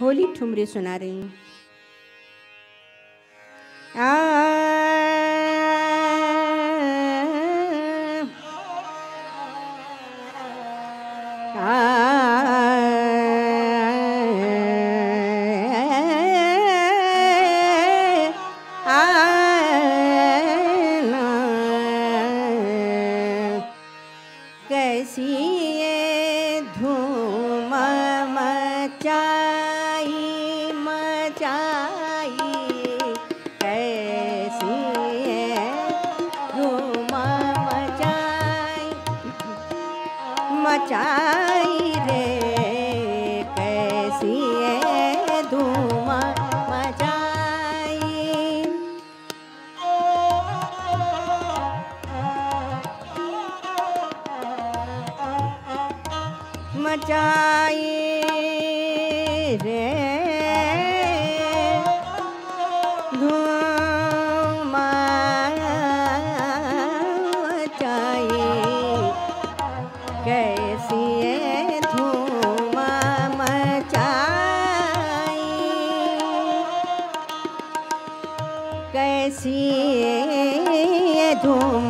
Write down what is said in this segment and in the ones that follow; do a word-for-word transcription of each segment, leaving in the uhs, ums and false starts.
होली ठुमरी सुना रही हूँ। कैसी ये धूम मचाई मचाई, कैसी ये धूम मचाई मचाई रे, कैसी ये धूम मचाई मचाई रे, धूम मचाई, कैसी ये धूम मचाई, कैसी ये धूम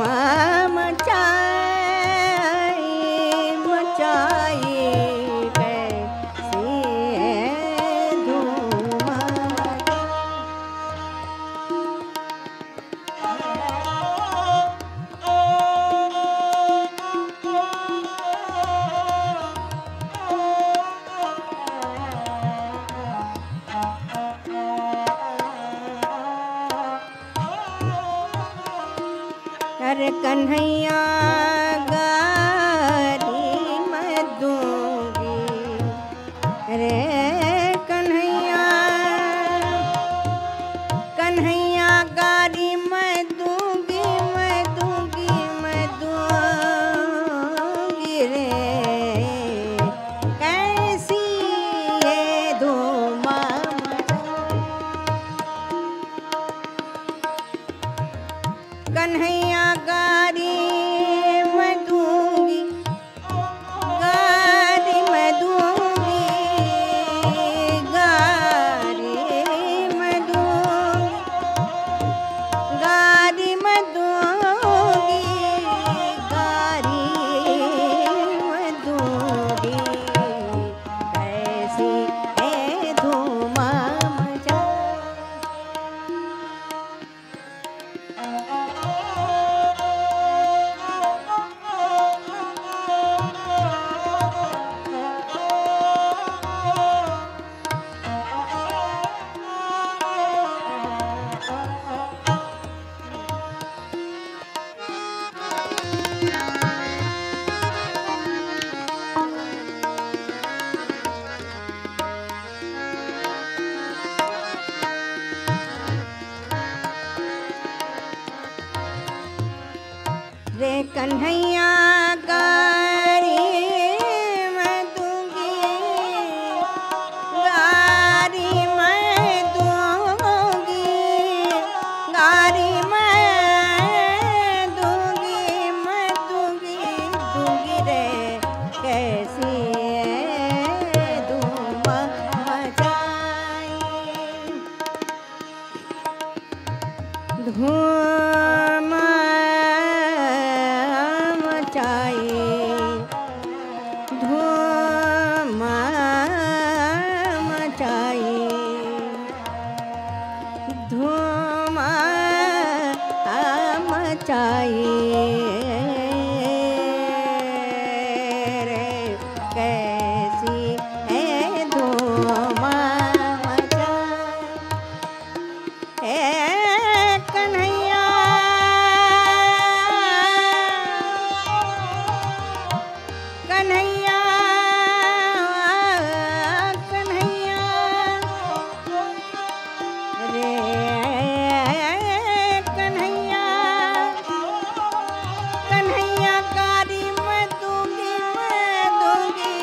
मचाई मचाई, कैसी ये धूम अरे कन्हैया गारी मैं दूंगी रे, कन्हैया कन्हैया गारी मैं दूंगी मैं दूंगी मैं दूंगी रे, कैसी ये धूम कन्हैया गारी मैं दूंगी गारी मैं दूंगी गारी मैं दूंगी गारी मैं दूंगी गारी मैं दूंगी, कैसी है धूम मचाई रे, कन्हैया गारी मैं दूंगी गारी मैं दूंगी गारी मैं दूंगी मैं दूंगी दूंगी रे, कैसी ये धूम मचाई धूम मचाई धूम मचाई धूम मचाई रे, कैसी है धूम मचाई ए कन्हैया कन्हैया कन्हैया रे, कन्हैया कन्हैया गारी मैं दूंगी मैं दूंगी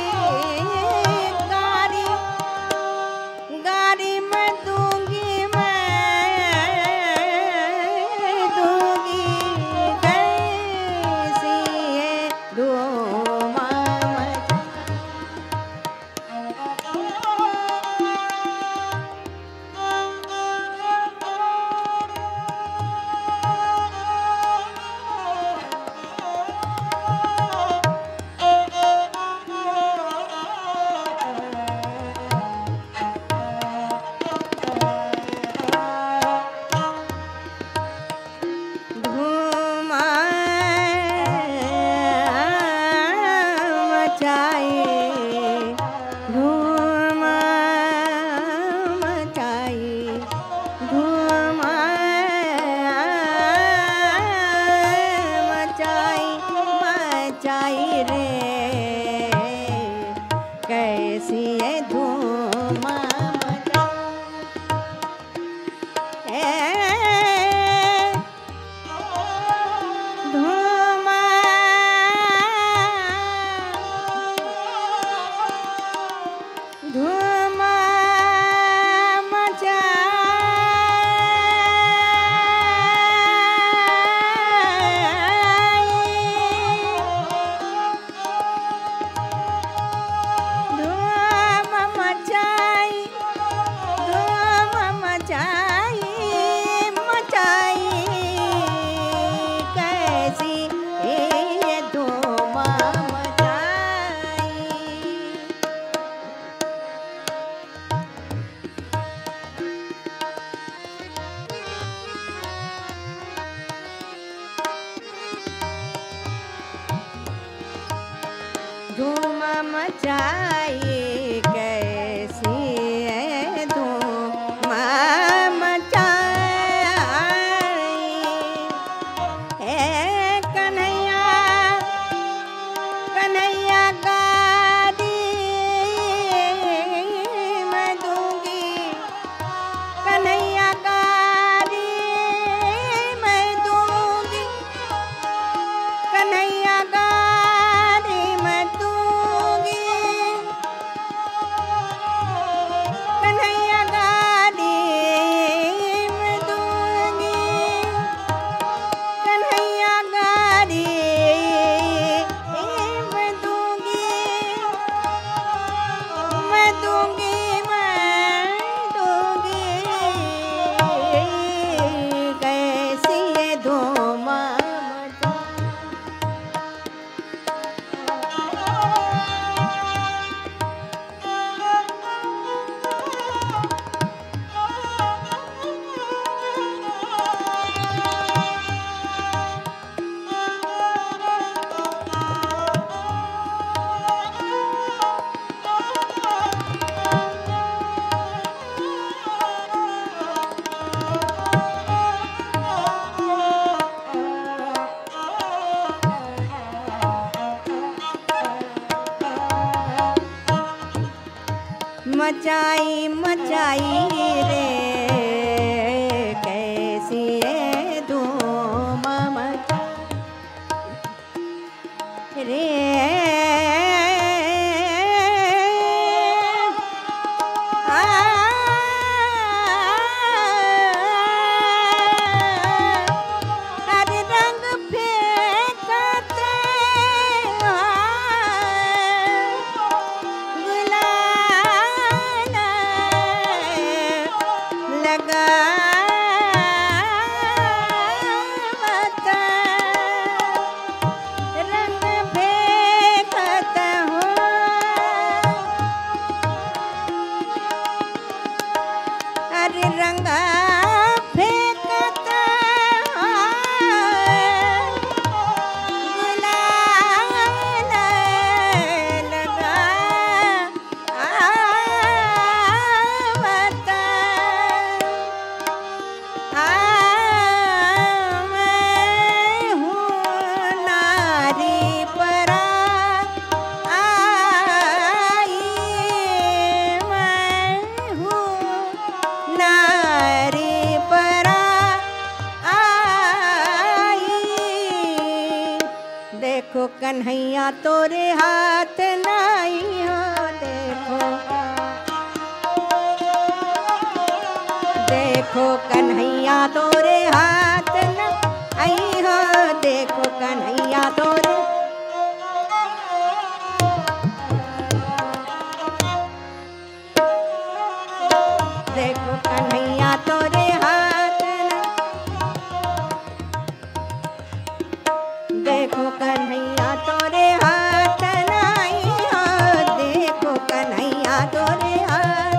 गारी गारी मैं दूंगी मैं दूंगी, कैसी ये धूम मचाई धूम मचाई धूम मचाई मचाई रे कैसी है धूम धूम मचाई कैसी है धूम मचाई हे कन्हैया कन्हैया गाड़ी मैं दूंगी कन्हैया गाड़ी मैं दूंगी कन्हैया मचाई मचाई रे कैसी है धूम मचाई रे रंगा फेंकता गुलाल लगा आवता मैं हूँ नारी परा आई मैं हूँ नारी परा आई देखो कन्हैया तोरे हाथ नहीं हो देखो देखो कन्हैया तोरे हाथ नहीं हो देखो कन्हैया तोरे देखो कन्हैया तोरे हाथ देखो कन्हैया तोरे हाथ नहीं हो देखो कन्हैया तोरे हाथ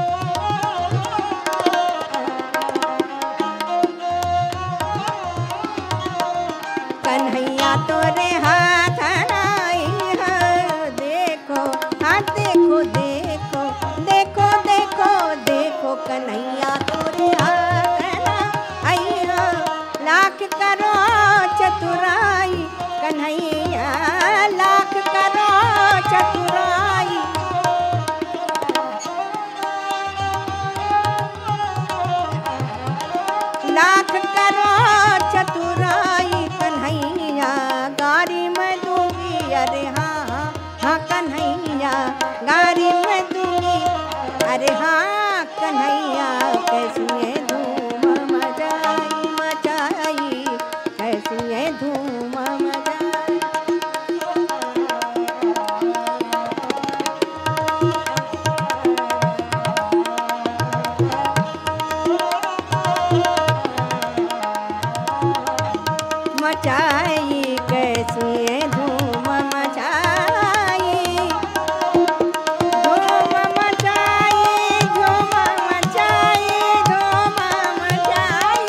कन्हैया गारी मैं दूंगी। अरे हाँ कन्हैया कैसी है धूम मचाई मचाई, कैसी है धूम मचाई। मचाई कैसी है धूम मचाई, धूम मचाई, धूम मचाई, धूम मचाई,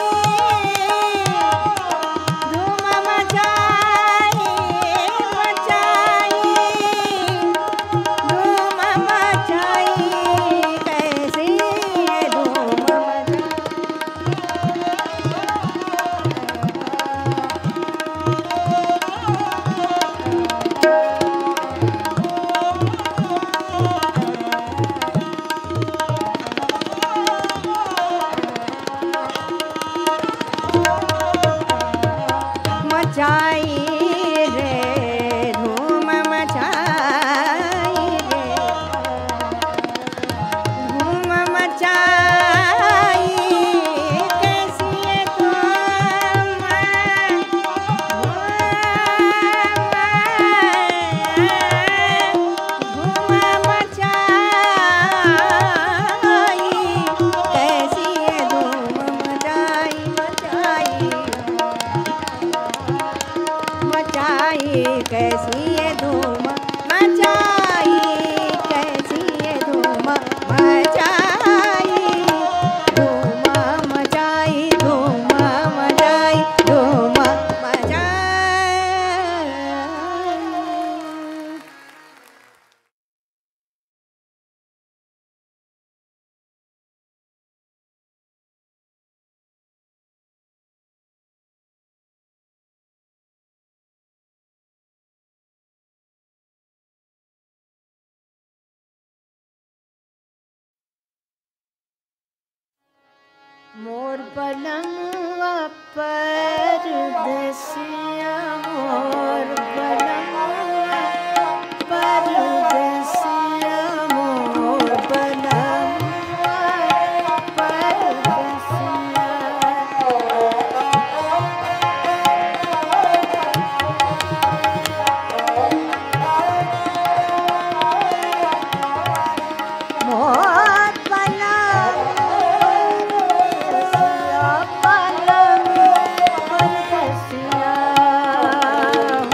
धूम मचाई, मचाई, धूम मचाई कैसी है धूम मचाई। मचाई रे धूम मचाई रे, धूम मचाई कैसी है धूम, धूम मचाई कैसी है धूम मचाई मचाई, मचाई कैसी है धूम मचाई, कैसी है धूम मचाई, धूम मचाई, धूम मचाई, धूम मचाई। मोर बलमुआ परदेसिया, मोर बलमुआ परदेसिया, मोर बलमुआ परदेसिया। मोर बलमुआ परदेसिया,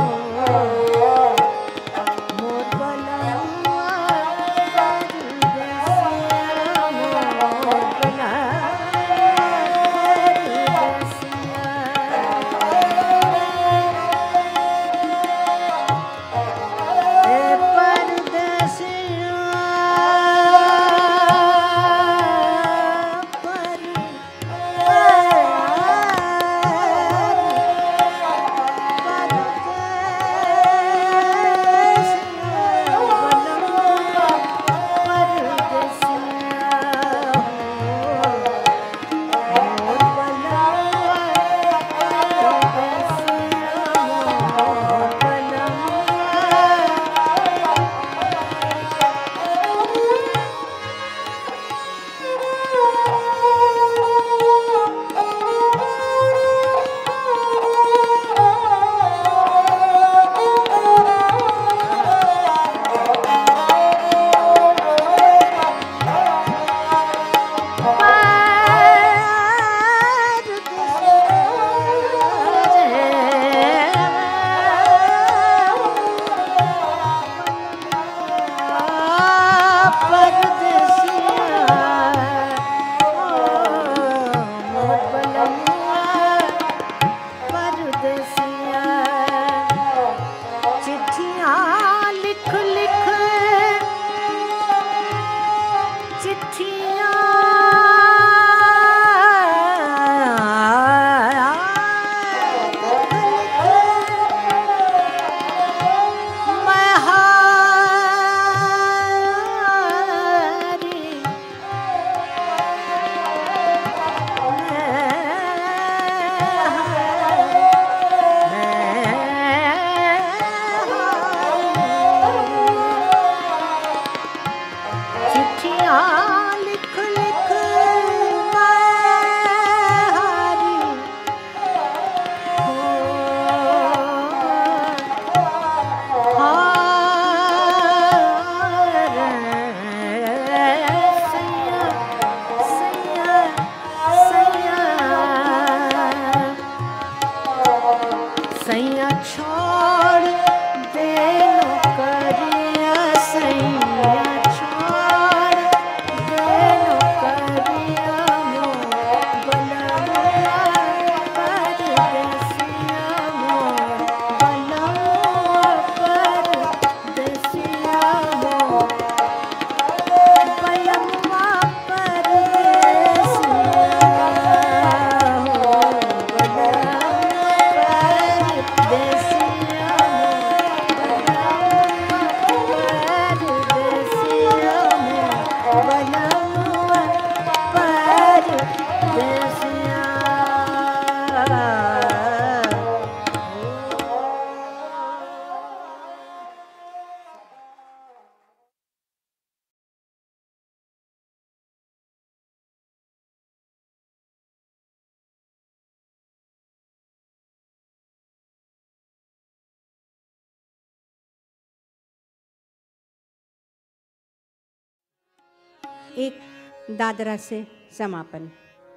एक दादरा से समापन।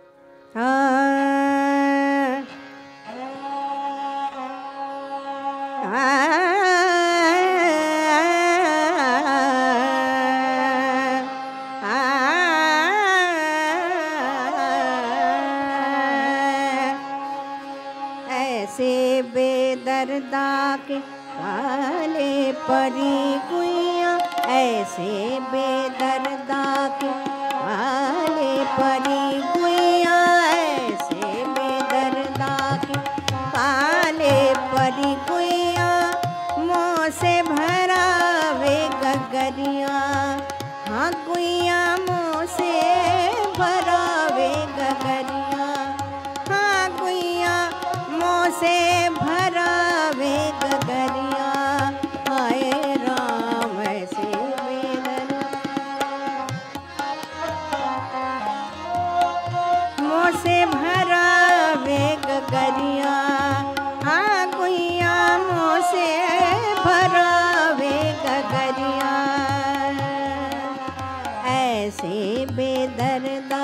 हाँ ऐसे बेदर्दा के काले परी गुइया, ऐसे बेदर्दा के काले परी गुइया, ऐसे बेदर्दा के काले परी गुइया, मोह से भरावे गगरिया। हाँ गुइया मोह से भरावे गगरिया, हाँ गुइया मोह से भरावे गगरिया। हाय राम ऐसे बेदर्दा मोह से भरावे गगरिया, हाँ गुइया मोह से भरावे गगरिया। ऐसे बेदर्दा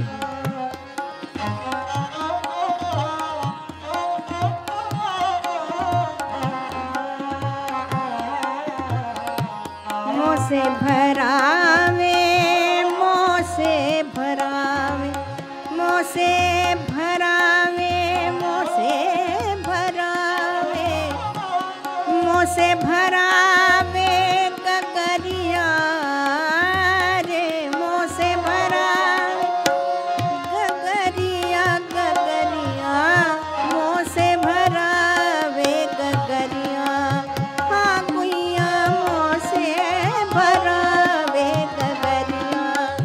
मोह से भरावे, मोह से भरावे, मोह से भरावे, मोह से भरावे, मोह से भरावे गगरिया रे, मोह से भरावे गगरिया गगरिया, मोह से भरावे गगरिया। हाँ गुइया मोह से भरावे गगरिया।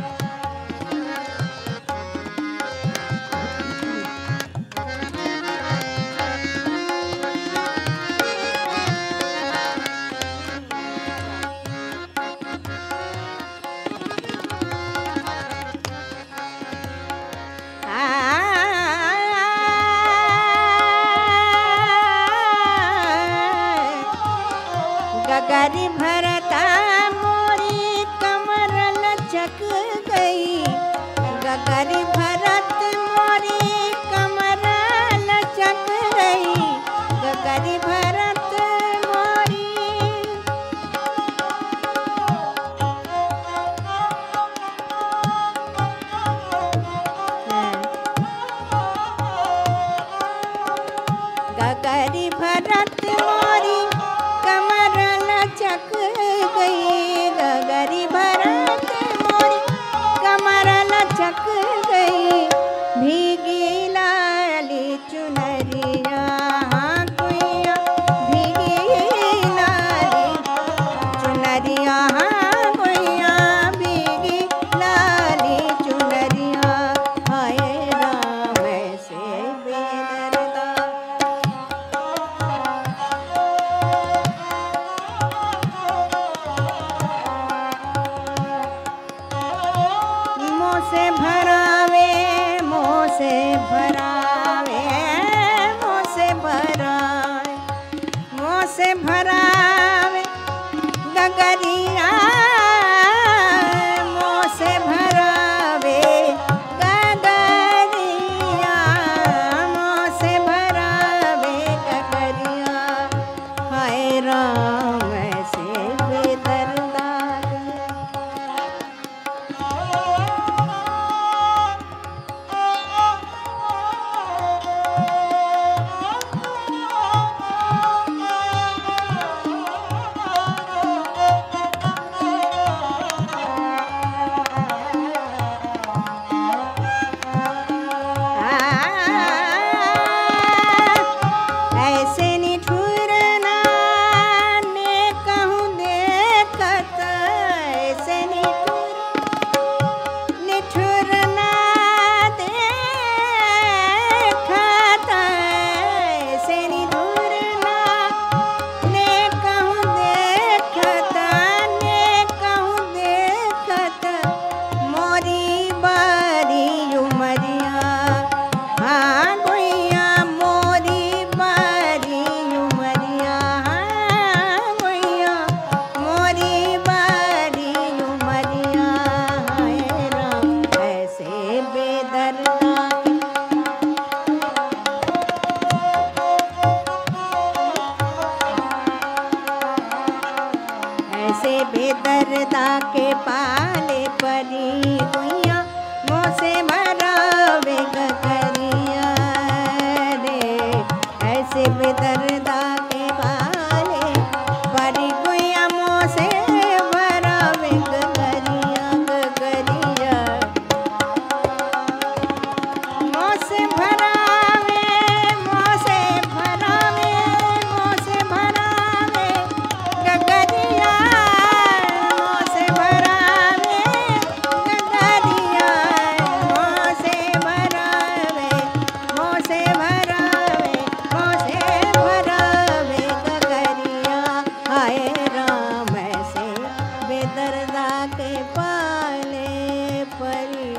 गगरी भरता मोरी कमर लचक गई, गगरी भरत मोरी कमर लचक गई, गगरी भरत मोरी गगरी भरत मोरी कमर लचक गई, गगरी भरत मोरी कमर लचक गई। भीगी लाली चुनरिया, हाँ गुइया भीगी लाली चुनरिया, हाँ गुइया भीगी लाली चुनरिया। हाय राम ऐसे बेदर्दा मोह से भरावे, मोह से भरावे, मोह से भरावे, मोह से भरावे गगरिया, मोह से भरावे गगरिया, मोह से भरावे गगरिया। हाय राम ऐसे बेदर्दा बेदर्दा के पाले परी गुइया मोसे भरावे गगरिया रे। ऐसे बेदर्दा के पाले परी गुइया मोसे भरावे गगरिया गगरिया मोसे भरावे मोसे भरावे मोसे भरावे गगरिया मोसे भरावे गगरिया मोसे भरावे मोसे भरावे मोसे भरावे गगरिया। हाय राम से बेदर्दा के पाले परी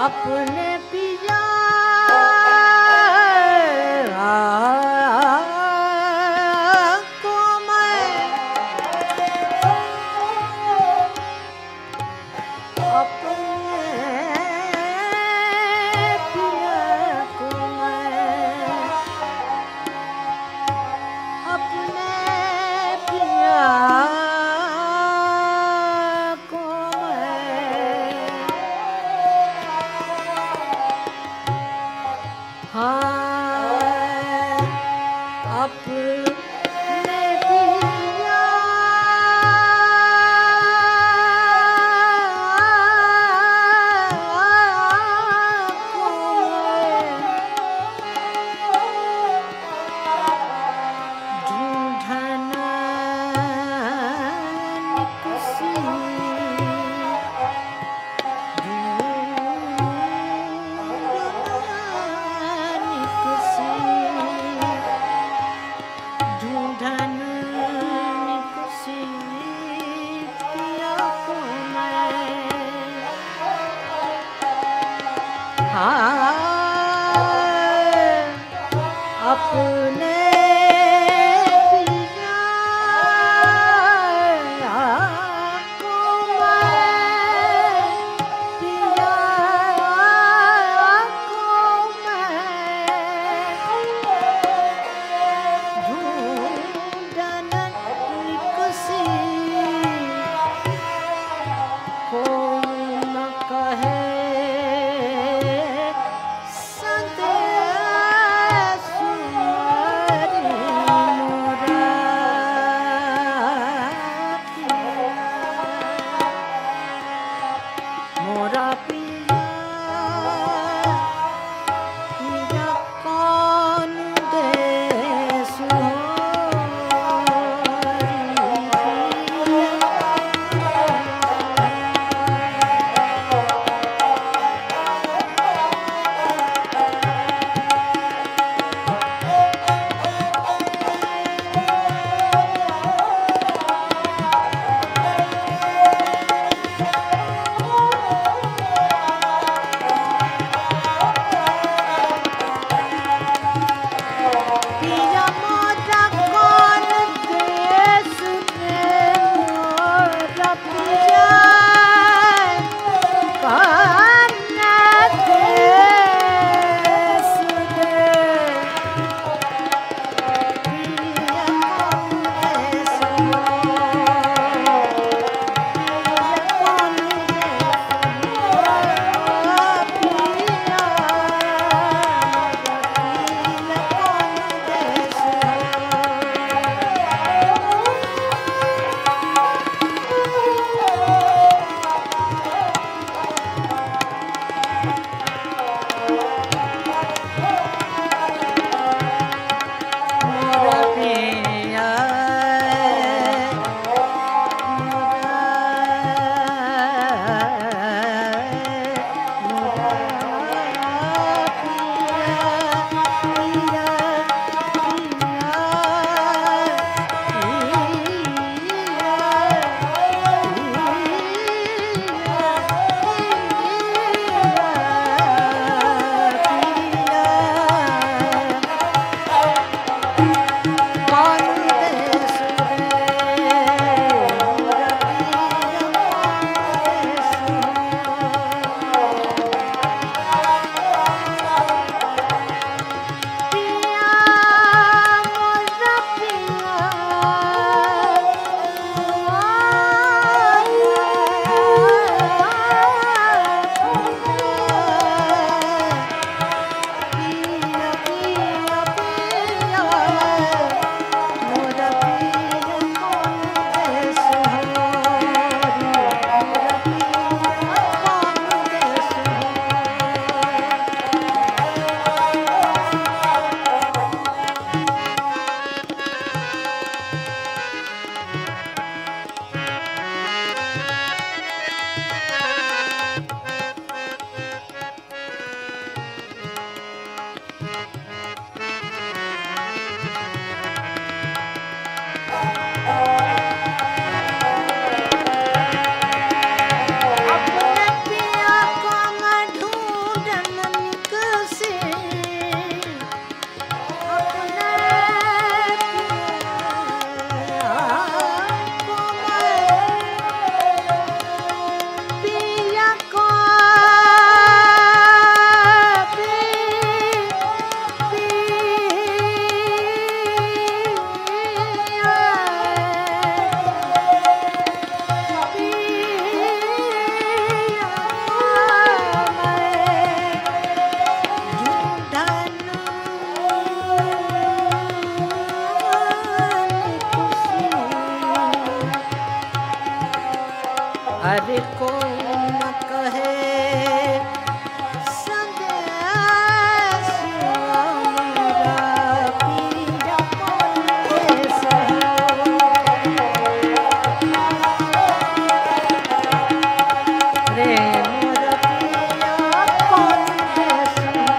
अपने पिया को मैं अपने पिया को मैं अपने पिया को मैं हर कोई न कहे संदेश मेरा पिया परदेस रे मोरा पिया परदेस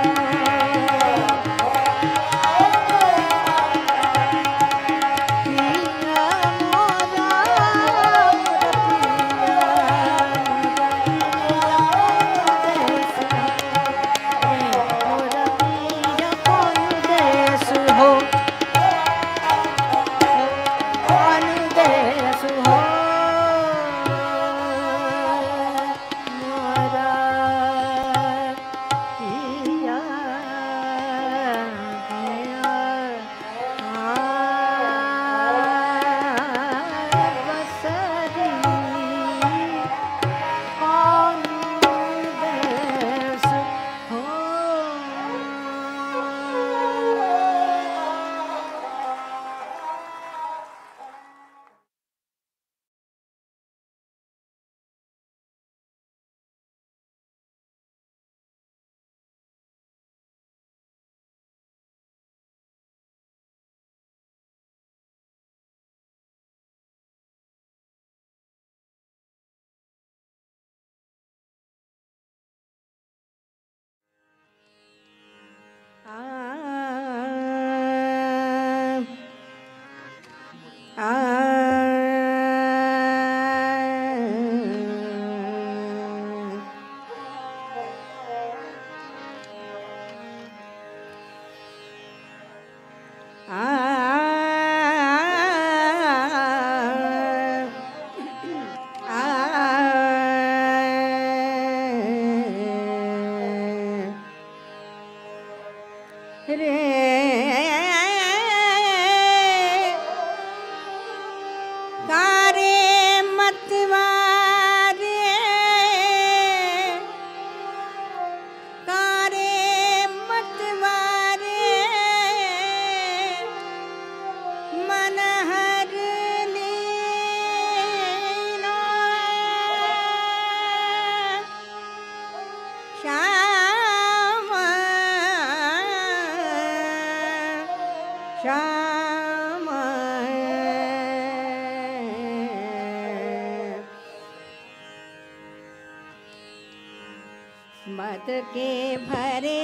मद के भरे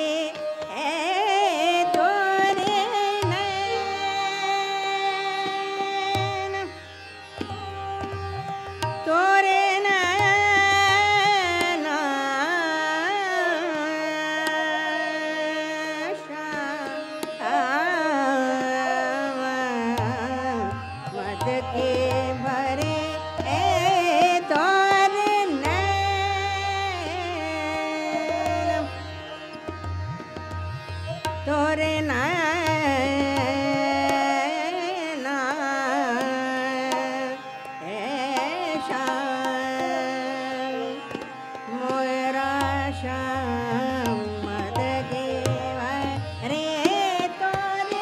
है तोरे नैन, तोरे नैन श्याम। मद के भरे है तोरे नैन, तोरे नैना हे श्याम मोरा श्याम। मद के भरे तोरे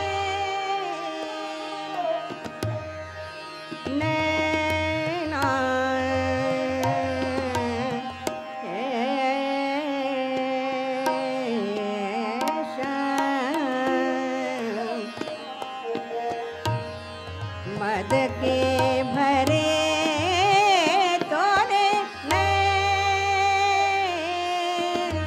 नैना हे मद के भरे तोरे नैना,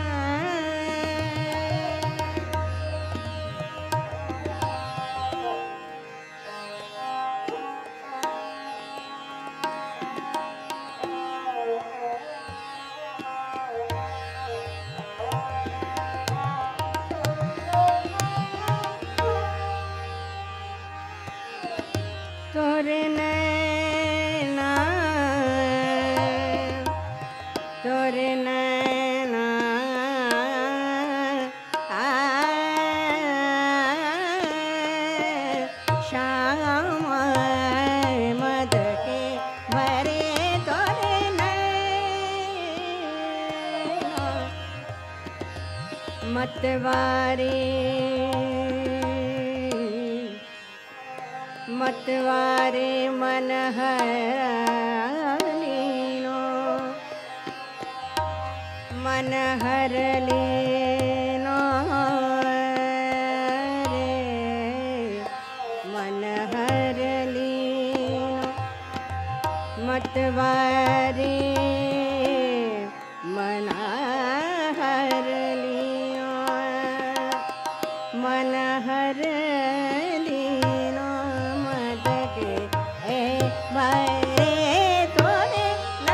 तोरे नैना तोरे नैना आ श्याम। मद के भरे तोरे नैना, मतवारी मतवारे मन हर लीनो मन हर लीनो रे मन हर लीनो मतवारी मन हर लियो मन हर लीनो मद के ए भरे तोरे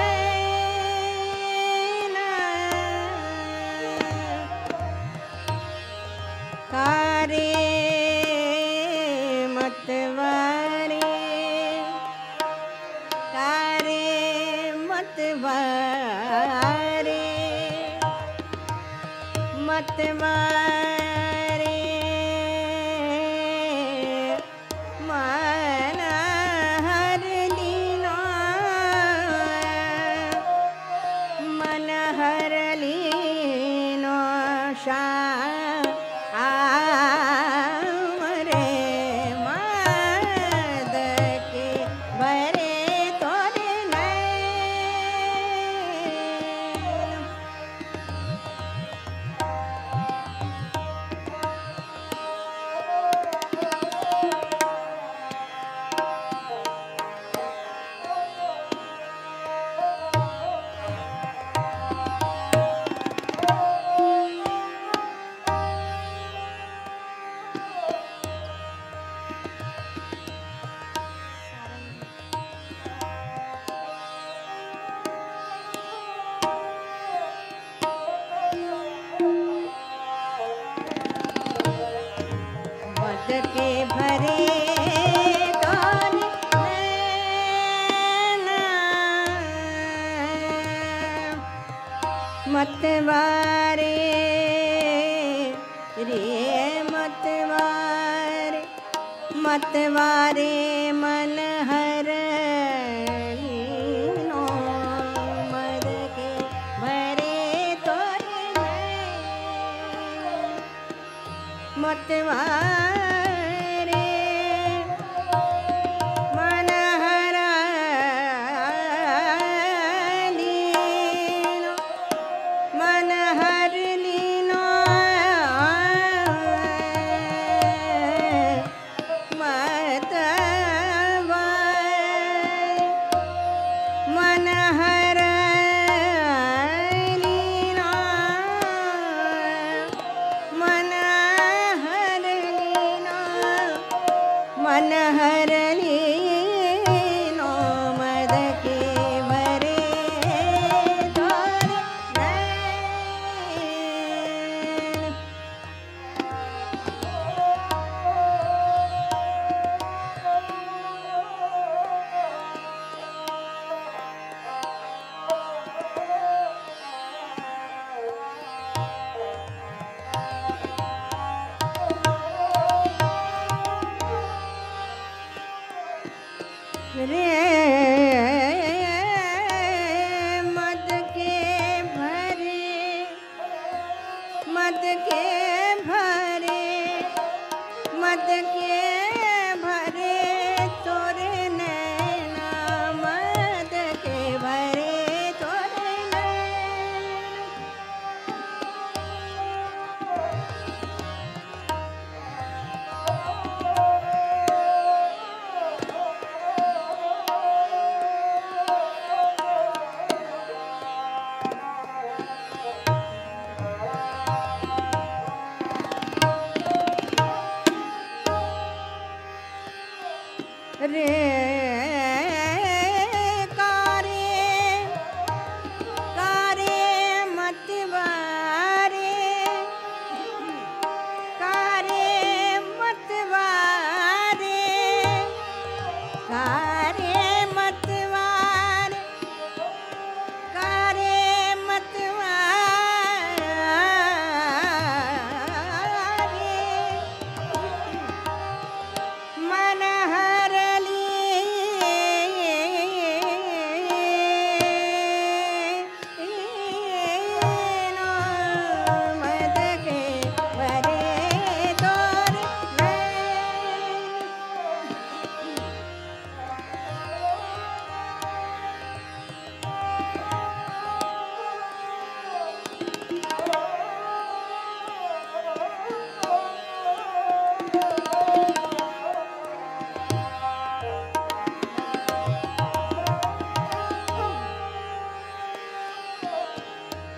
नैना कारे मतवारी कारे मतवारी मतवारी मन हर लीनो मन हर लीनो श्याम रे मद के भरे तोरे नैन मद के भरे तोरे नैना मतवारे रे मतवारे मतवारे मन हर लीनो मद के भरे तोरे नैन मतवारे मन हर लीनो मन हर लीनो मतवारे मन हर लीनो मन हर लीनो मन हर लीनो मद के भरे तोरे नैन रे मद के भरे मद के भरे मद के भरे तोरे नैना मद के भरे तोरे नैना रे कारे कारे मतवारे कारे मतवारे कारे मतवारे कारे मतवारे मन हर लीनो मद के भरे तोरे नैन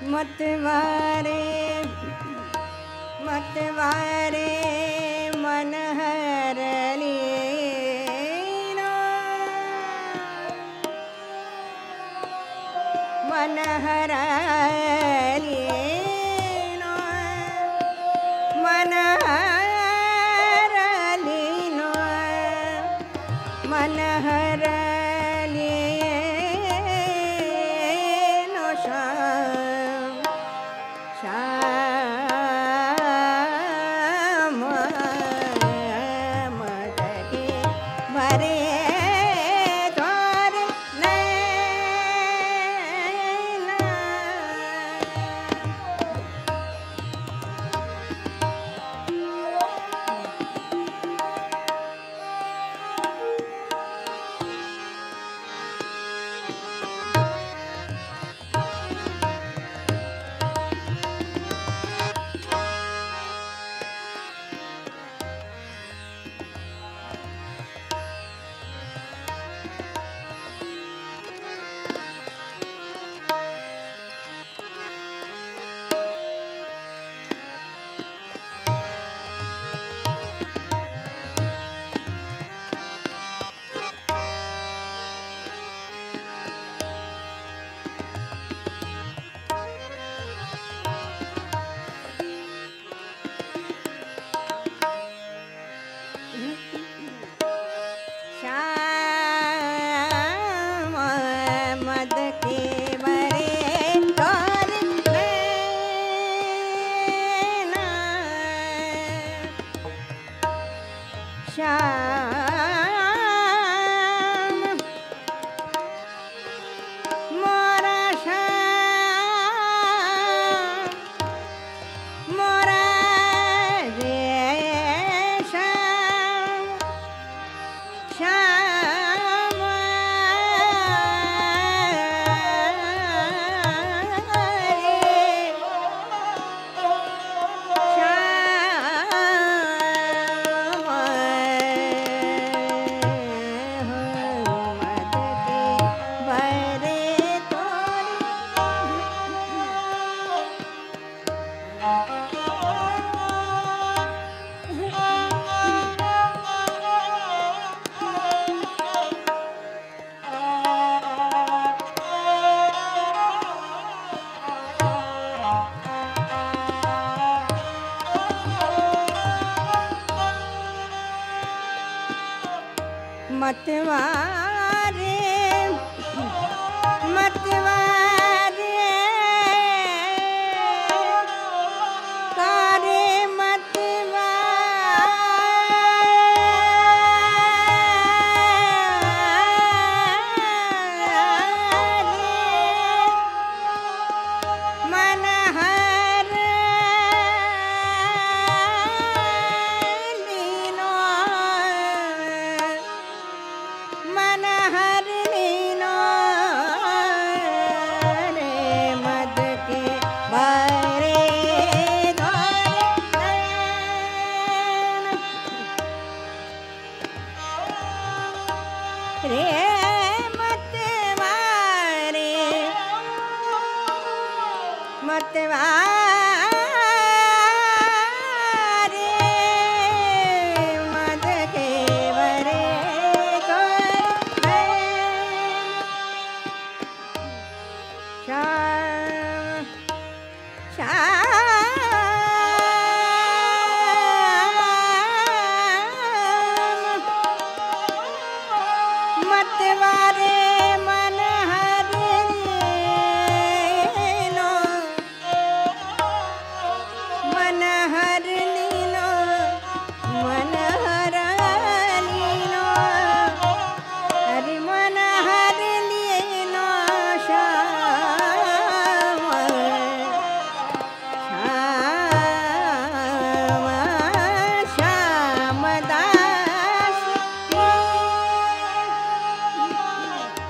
मतवारे मतवारे मन हर लीनो मन हर लीनो मन हर लीनो मन हर लीनो श्याम श्याम मदके भरे द्वार नैना श्याम मद के बरे द्वार नैना श्याम मोरा श्याम मोरा रे श्याम श्याम मतवारे मतवारे कारे मतवारे मन हर लीनो मन हर लीनो रे मद के भरे द्वार नैना रे मतवारे मतवारे मद के भरे द्वार श्याम श्याम मतवारे मन हर लीनो मन हर लीनो मन हर लीनो हरि मन हर लीनो श्याम श्याम श्याम दास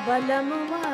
बलमुआ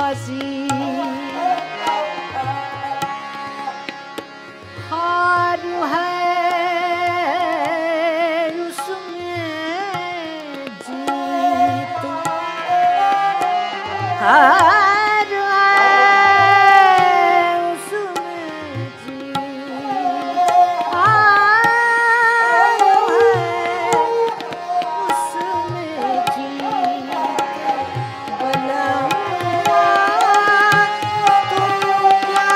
बाजी हार है उसमें जीत हार है उसमें जीत हार है उसमें जीत बलवा तुम क्या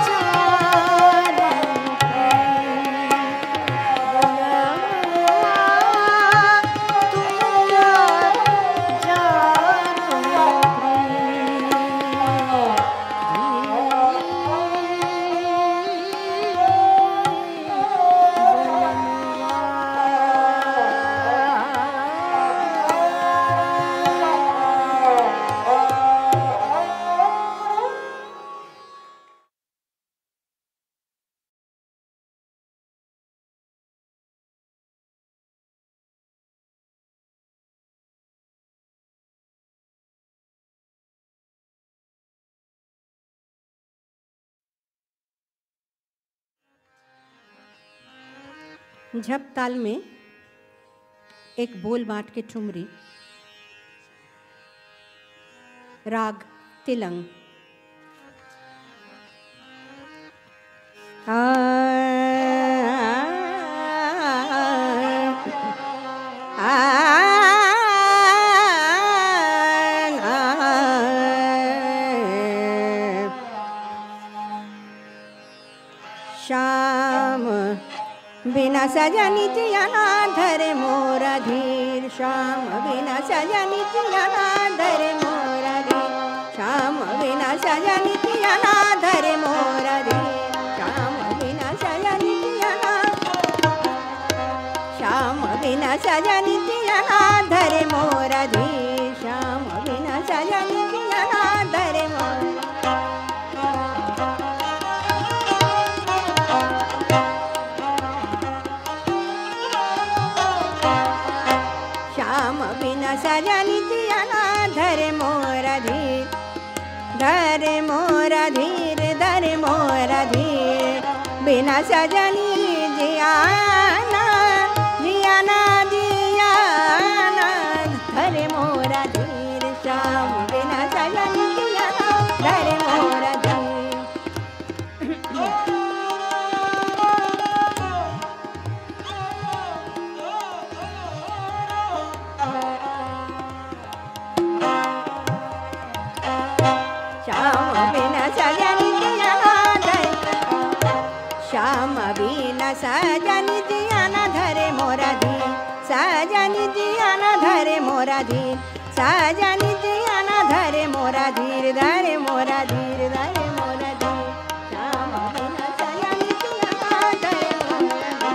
जानोगे बलवा तुम क्या झप ताल में एक बोल बाँट के ठुमरी, राग तिलंग। आ, आ, आ, श्याम बिना सजनी जियाना धरे मोरा धीर श्याम बिना सजनी जियाना धरे मोरा धीर श्याम बिना सजनी जियाना धरे मोरा धीर श्याम बिना सजनी जियाना श्याम बिना सजनी जियाना धरे मोरा धीर श्याम बिना सजनी जियाना धरे मोरा सजनी जियाना धरे मोरा धीर धरे मोरा धीर धरे मोरा धीर बिना सजनी जियाना जियाना जियाना धरे मोरा धीर श्याम बिना सजनी जियाना धरे मोरा धीर श्याम बिना सजनी जियाना धरे मोरा धीर सजनी जियाना धरे मोरा धीर सजनी जियाना धरे मोरा धीर धरे मोरा धीर धरे मोरा धीर श्याम बिना सजनी जियाना धरे मोरा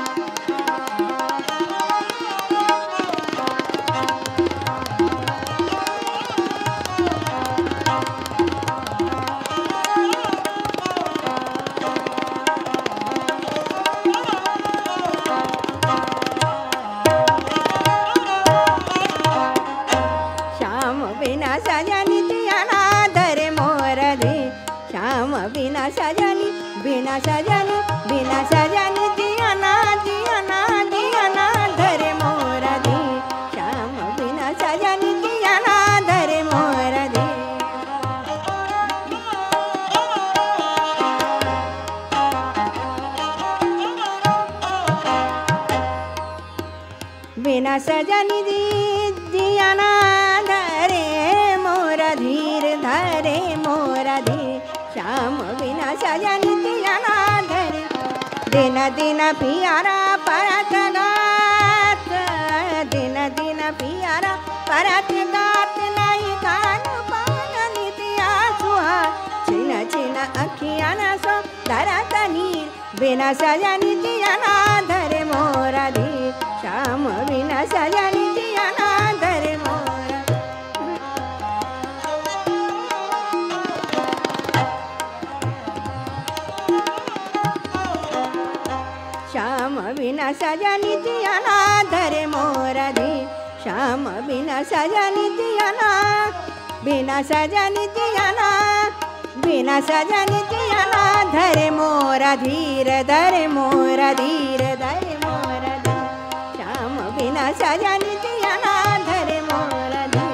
सजनी जियाना धरे मोरा धीर श्याम बिना सजनी बिना सजनी बिना सजनी जियाना जियाना जियाना धरे मोरा धीर श्याम बिना सजनी जियाना धरे मोरा धीर बिना सजनी जियाना धरे मोरा धीर धरे मोरा धीर श्याम बिना सजनी जियाना धरे दिन दिन पियारा परत गात दिन दिन पियारा परत गात नहीं कान पान नितिया सुहा छिन छिन अखियां न सो धरत नीर बिना सजनी जियाना धरे मोरा धीर श्याम बिना सजनी जियाना धरे मोरा श्याम बिना सजनी जियाना धरे मोरा धीर श्याम बिना सजनी जियाना बिना सजनी जियाना बिना सजन जिया ना धरे मोरा धीर धरे मोरा धीर धरे मोरा धीर श्याम बिना सजन जिया ना धरे मोरा धीर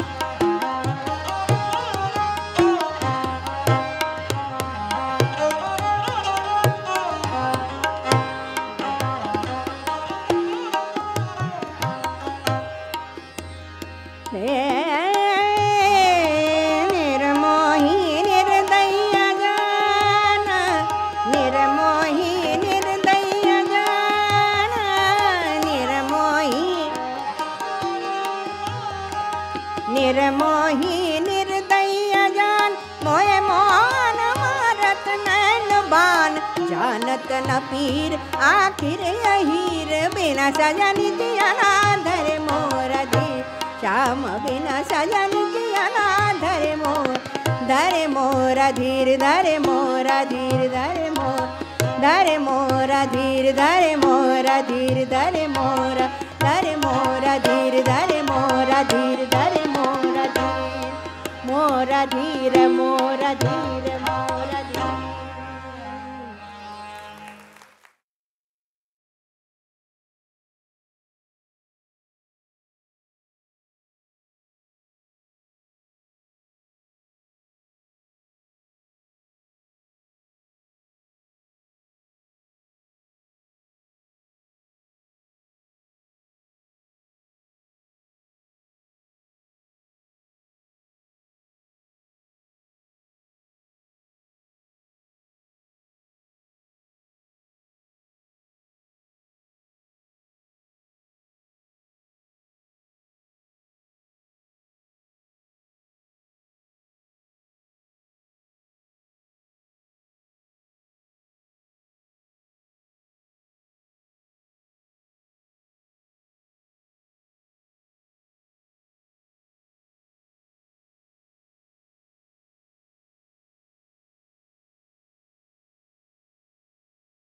निर्मोही निर्दय जान निर्मोही निर्दय जान निर्मोही निर्मोही निर्दय जान मोहे मोहन मारत नैन बान जानत न पीर आखिर यहीर बिना सजन जिया ना धरे मोरा धीर श्याम बिना सजन जिया ना धरे मोर धरे मोरा धीर धरे मोरा धीर धरे मोर धरे मोरा धीर धरे मोरा धीर धरे मोरा धरे मोरा धीर धरे मोरा धीर धरे मोरा धीर मोरा धीर मोरा धीर मोरा